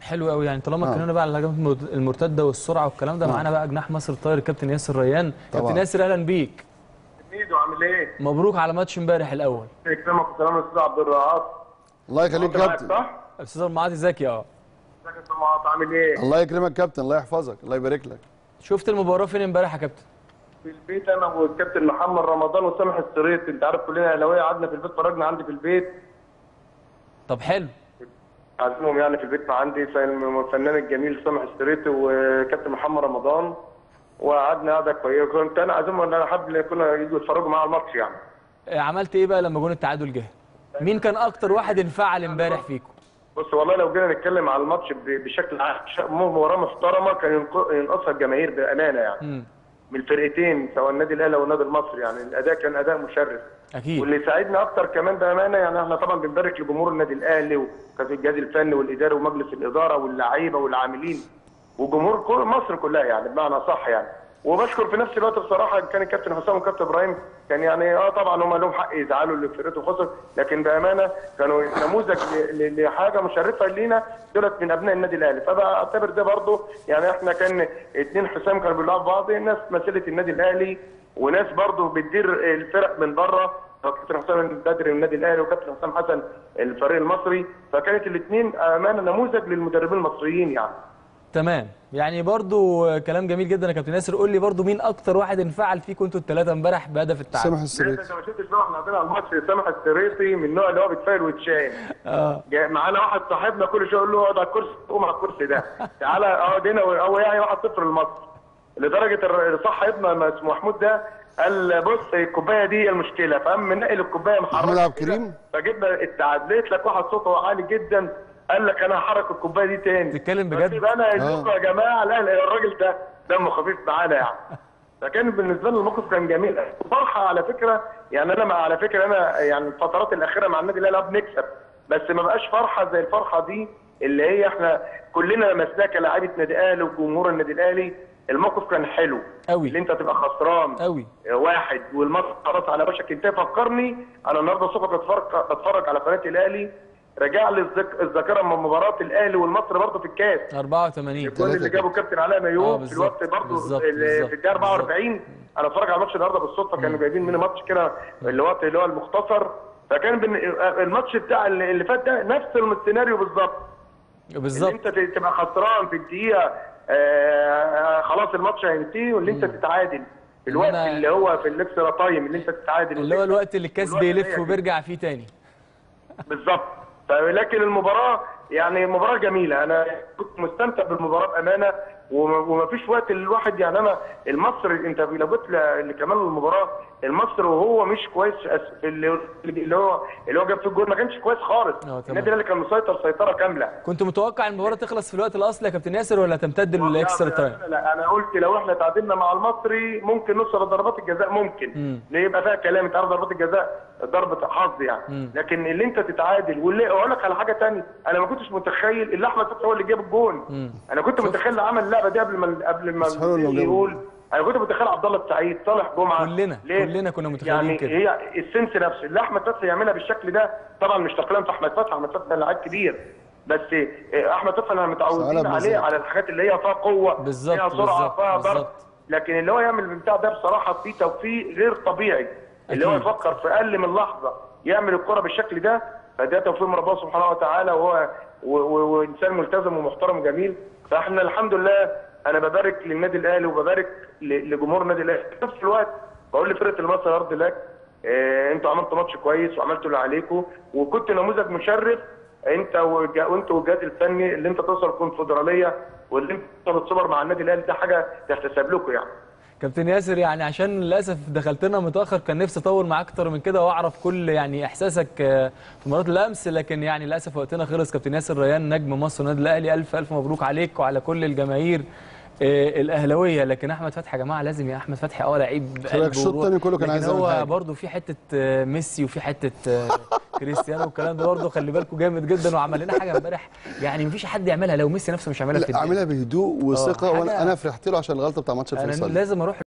حلو قوي. يعني طالما اتكلمنا بقى على الهجمات المرتده والسرعه والكلام ده، معانا بقى جناح مصر الطاير الكابتن ياسر ريان. كابتن ياسر اهلا بيك. ميدو عامل ايه؟ مبروك على ماتش امبارح الاول. يكرمك وسلام الاستاذ عبد الرعاف. الله يخليك كابتن. صح؟ الاستاذ المعاطي زكي. ازيك يا استاذ معاطي عامل ايه؟ الله يكرمك كابتن، الله يحفظك، الله يبارك لك. شفت المباراه فين امبارح يا كابتن؟ في البيت انا والكابتن محمد رمضان وسامح السريط، انت عارف كلنا اهلاويه، قعدنا في البيت اتفرجنا عندي في البيت. طب حلو. عازمهم يعني في البيت عندي الفنان الجميل سامح السريط وكابتن محمد رمضان، وقعدنا قعده كويسه. كنت انا عازمهم ان انا حابب كنا يجوا يتفرجوا معايا على الماتش يعني. عملت ايه بقى لما جون التعادل جه؟ مين كان اكتر واحد انفعل امبارح فيكم؟ بص والله لو جينا نتكلم على الماتش بشكل عام، مباراه محترمه كان ينقصها الجماهير بامانه يعني. من الفرقتين سواء النادي الاهلي والنادي المصري، يعني الاداء كان اداء مشرف. اكيد. واللي ساعدنا اكتر كمان بامانه، يعني احنا طبعا بنبارك لجمهور النادي الاهلي وكان الجهاز الفني والاداري ومجلس الاداره واللعيبه والعاملين وجمهور كل مصر كلها يعني بمعنى صح يعني. وبشكر في نفس الوقت بصراحه كان الكابتن حسام والكابتن ابراهيم، كان يعني طبعا هم لهم حق يزعلوا اللي فرقته خسر، لكن بامانه كانوا نموذج لحاجه مشرفه لينا دولت من ابناء النادي الاهلي. فبعتبر ده برضه يعني احنا كان اتنين حسام كانوا بيلعبوا بعض، ناس مثلة النادي الاهلي وناس برضه بتدير الفرق من بره، كابتن حسام بدري من النادي الاهلي وكابتن حسام حسن الفريق المصري، فكانت الاثنين امانه نموذج للمدربين المصريين يعني. تمام. يعني برضو كلام جميل جدا يا كابتن ياسر. قول لي برضو مين اكتر واحد انفعل فيكم انتوا الثلاثه امبارح بهدف التعادل؟ سامح السريطي. انت ما شفتش بقى احنا عندنا على الماتش سامح السريطي من النوع اللي هو بيتفايل ويتشاين. معانا واحد صاحبنا كل شويه يقول له اقعد على الكرسي، قوم على الكرسي ده، تعالى اقعد هنا، هو يعني 1-0 لمصر. لدرجه صاحبنا اسمه محمود ده قال بص الكوبايه دي المشكله، فقام منقل الكوبايه محرك محمود عبد الكريم، فجبنا التعادل. لقيت لك واحد صوته عالي جدا قال لك انا هحرك الكوبايه دي تاني. تتكلم بجد؟ يبقى انا قايل لكم يا جماعه لا الراجل ده دمه خفيف معانا يعني. فكان بالنسبه لنا الموقف كان جميل، فرحه على فكره يعني. انا على فكره انا يعني الفترات الاخيره مع النادي الاهلي بنكسب، بس ما بقاش فرحه زي الفرحه دي اللي هي احنا كلنا لمسناها كلاعيبه نادي الاهلي وجمهور النادي الاهلي. الموقف كان حلو قوي، اللي انت تبقى خسران قوي واحد والماتش خلاص على وشك انت. فكرني انا النهارده الصبح بتفرج على قناه الاهلي، رجع لي الذاكره من مباراه الاهلي والمصري برضه في الكاس 84 الجول اللي جابه كابتن علاء مايوب في الوقت برضه في الدقيقه 44. انا اتفرج على الماتش النهارده بالصدفه، كانوا جايبين مني ماتش كده اللي هو المختصر، فكان الماتش بتاع اللي فات ده نفس السيناريو بالظبط. انت تبقى خسران في الدقيقه خلاص الماتش هينتهي، واللي انت تتعادل في الوقت اللي هو في الاكسترا تايم، اللي انت تتعادل اللي هو الوقت اللي الكاس بيلف وبيرجع فيه تاني بالظبط. لكن المباراه يعني مباراه جميله، انا كنت مستمتع بالمباراه بامانه، ومفيش وقت الواحد يعني. انا المصري انت لو جيت لكمال المباراه، المصري وهو مش كويس في اللي هو جاب في الجول ما كانش كويس خالص. النادي الاهلي كان مسيطر سيطره كامله. كنت متوقع المباراه تخلص في الوقت الاصلي يا كابتن ياسر ولا تمتد للاكسترا تايم؟ لا انا قلت لو احنا تعادلنا مع المصري ممكن نوصل لضربات الجزاء، ممكن يبقى فيها كلام. انت عارف ضربات الجزاء ضربه حظ يعني. لكن اللي انت تتعادل، واللي اقول لك على حاجه ثانيه، انا ما كنتش متخيل اللي احمد فتحي هو اللي جاب الجون. انا كنت متخيل عمل اللعبه دي قبل ما يقول. انا كنت متخيل عبد الله السعيد صالح جمعه، كلنا كنا متخيلين يعني كده. هي السنس نفسه اللي احمد فتحي يعملها بالشكل ده، طبعا مش تقليلا في احمد فتحي، احمد فتحي لعيب كبير، بس احمد فتحي احنا متعودين عليه على الحاجات اللي هي فيها قوه، فيها سرعه، فيها ضرب. لكن اللي هو يعمل البتاع ده بصراحه فيه توفيق غير طبيعي. اللي هو يفكر في اقل من لحظه يعمل الكره بالشكل ده، فده توفيق من ربنا سبحانه وتعالى، وهو وانسان ملتزم ومحترم جميل. فاحنا الحمد لله انا ببارك للنادي الاهلي وببارك لجمهور النادي الاهلي. في نفس الوقت بقول لفرقه المصري ارض لك، انتوا عملتوا ماتش كويس وعملتوا اللي عليكم، وكنت نموذج مشرف انت والجهاز الفني اللي انت توصل الكونفدراليه واللي انت توصل السوبر مع النادي الاهلي، ده حاجه تحتسب لكم يعني. كابتن ياسر يعني عشان للاسف دخلت لنا متاخر، كان نفسي اطول معاك اكتر من كده واعرف كل يعني احساسك في مباراه الامس، لكن يعني للاسف وقتنا خلص. كابتن ياسر ريان نجم مصر والنادي الاهلي، الف الف مبروك عليك وعلى كل الجماهير الاهلاويه. لكن احمد فتحي يا جماعه لازم، يا احمد فتحي لعيب الشوط الثاني كله كان عايز يعمل حاجه، هو برده في حته ميسي وفي حته كريستيانو والكلام ده برده خلي بالكم جامد جدا، وعمل لنا حاجه امبارح يعني مفيش حد يعملها، لو ميسي نفسه مش هيعملها في الدنيا. عاملها بهدوء وثقه، وانا فرحت له عشان الغلطه بتاع ماتش الفيصلي. انا لازم اروح